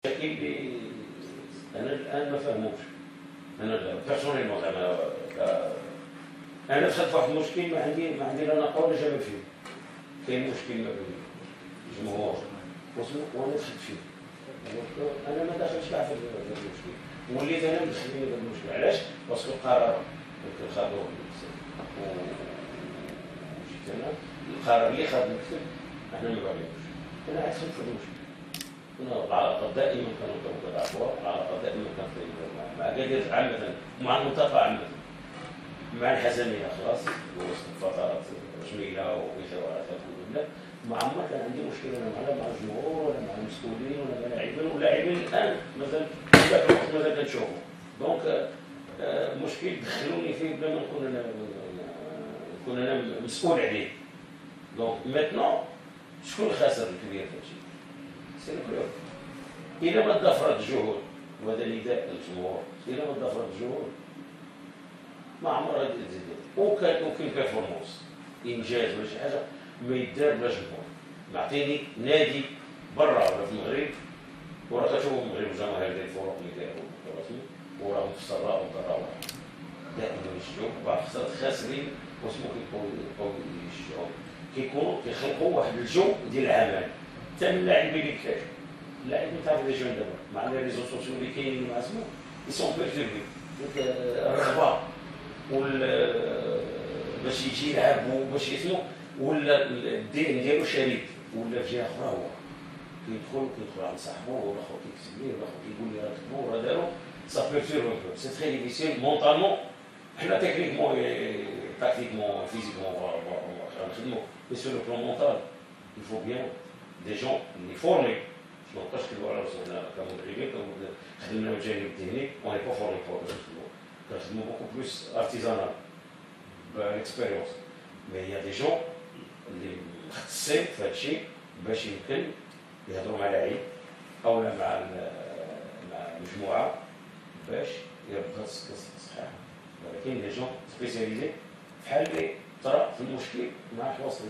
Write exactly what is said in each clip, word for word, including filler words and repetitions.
اللي انا الان ما فهموش. انا بيرسونيلمون زعما انا دخلت في واحد المشكل ما عندي ما عندي لا نقا ولا جواب فيه. كاين مشكل ما بين الجمهور وانا دخلت فيه. انا ما داخلش كاع في هذا المشكل، وليت انا مدخلين هذا المشكل. علاش؟ باسكو القرار اللي خدوه وجيت انا القرار اللي خد المكتب احنا ما باغيينوش. انا عاد دخلت في المشكل. العلاقات دائما كانوا كضعفوا، العلاقات دائما كانت مع اكادير عامة، مع المنطقة عامة، مع الحسنية خلاص وسط فترات جميلة وحوارات لا ما عمر كان عندي مشكلة انا مع الجمهور ولا مع المسؤولين ولا مع اللاعبين، واللاعبين الان مازال في ذاك الوقت مازال كنشوفهم. دونك مشكل دخلوني فيه بلا ما نكون انا نكون انا مسؤول عليه. دونك ميتنون شكون الخاسر الكبير في هادشي؟ سي الكلوب. إلا ما تضافرت الجهود، وهذا نداء للجمهور، إلا ما تضافرت الجهود ما عمرها غادي تزيد. وكان وكاين بيرفورمانس انجاز ولا شي حاجه ما يدار بلا جمهور. نعطيني نادي برا ولا في المغرب، وراه كتشوفوا في المغرب الجماهير ديال الفرق اللي كيلعبوا رسمي وراهم في السراء والضراء دائما يشجعوا. بعض الخسارات خاسرين واسمو كيبقاو يشجعوا، كيكونوا كيخلقوا واحد الجو ديال العمل. حتى من اللاعبين اللي كاين اللاعبين تاع لي جون دابا مع لي ريزو سوسيو اللي كاينين مع اسمو يسون بيرتيرفي. دونك الرغبه وال باش يجي يلعب وباش يسمو ولا الدين ديالو شريك ولا في جهه اخرى هو كيدخل كيدخل عند صاحبو ولا خو كيكتب ليه ولا خو كيقول لي راه كتبو راه دارو سا بيرتيرفي ان بو. سي تري ديفيسيل مونطالمون. حنا تكنيكمون تاكتيكمون فيزيكمون نخدمو، مي سو لو بلون مونطال il faut bien des gens اللي فورمي. ما نبقاش كنقولوا على راسنا كمدربين خدمنا الجانب التكنيك اون با فورمي بور كنخدمو بوكو بلوس ارتيزانال بالاكسبيريونس. مي هي دي جون اللي مختصين في هذا الشيء باش يمكن يهضروا مع لاعب او مع مع مجموعه باش يربطها الصحيحه. ولكن دي جون سبيسياليزي بحال اللي طرا في المشكل مع الحواصلي.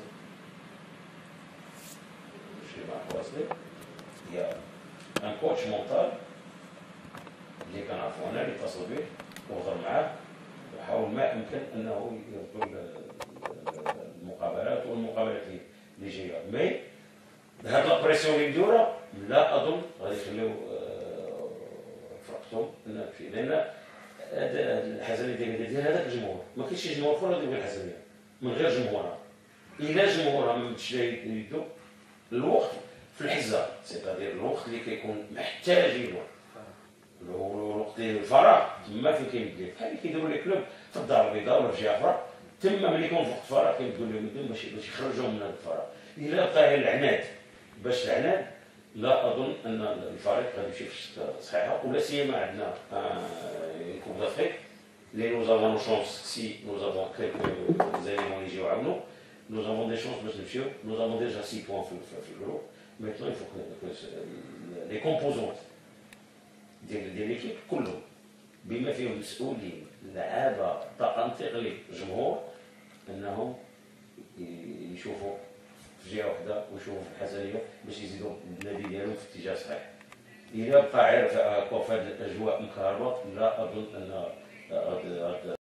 المشكل مع الحواصلي هي ان كوتش مونتال اللي كنعرفو انا اللي اتصل به وهضر معاه وحاول ما امكن انه يردوا المقابلات والمقابلات اللي جايه. مي هاد لابريسيون اللي مدوره لا اظن غادي يخليو فرقتهم انها تمشي، لان هذا الحزنيه ديال ديال هذاك الجمهور ما كاينش شي جمهور اخر غادي يبغي الحزنيه من غير جمهورها. الا جمهورها ما مدش يدو الوقت في الحزه، سيتادير الوقت اللي كيكون محتاج الوقت الوقت ديال الفراغ تما فين كيمد بحال اللي كيديروا لي كلوب في الدار البيضاء ولا في جهه اخرى. تما ملي يكون في وقت فراغ كيبداو لهم يدهم باش باش يخرجوهم من هذا الفراغ. الا بقى العناد باش العناد لا اظن ان الفريق غادي يمشي في السكه الصحيحه. ولا سيما عندنا كوب دافريك اللي نوز افون نو شونس سي نوز افون كيلكو زاليمون اللي يجيو يعاونوا. نوز افون دي شونس باش نمشيو. نوز افون ديجا سي بوان في الجروب. Maintenant, il faut que les composantes ديال ليكيب كلهم بما فيهم المسؤولين اللعابه الطاقم التقني الجمهور انهم يشوفوا في جهه واحده ويشوفوا في الحسنيه باش يزيدوا النادي ديالهم في اتجاه صحيح. الا بقى عارف هكا في هذه الاجواء مكهربه لا اظن ان